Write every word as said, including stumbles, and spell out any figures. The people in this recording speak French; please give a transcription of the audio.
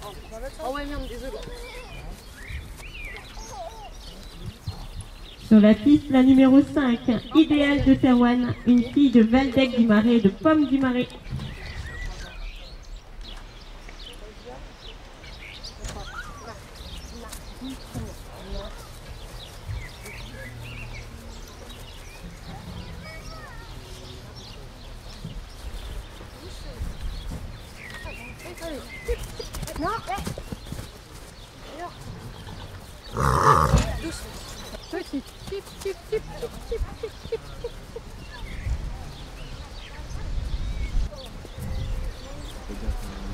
Oh ouais, merde, désolé. Sur la piste, la numéro cinq, Idéal de Terwan, une fille de Valdec du Marais et de Pomme du Marais. Non, doucement. Petit. Tip, tip, tip, tip, tip, tip, tip, tip.